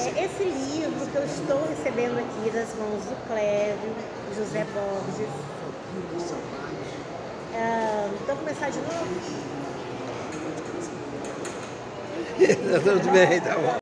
esse livro que eu estou recebendo aqui das mãos do Clédio, José Borges. Então, começar de novo? Tudo bem, tá bom.